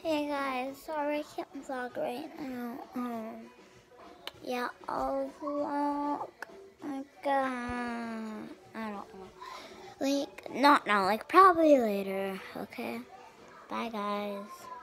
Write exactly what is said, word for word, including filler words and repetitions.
Hey guys, sorry I can't vlog right now. Um, yeah, I'll vlog like, uh, I don't know. Like, not now, like probably later, okay? Bye guys.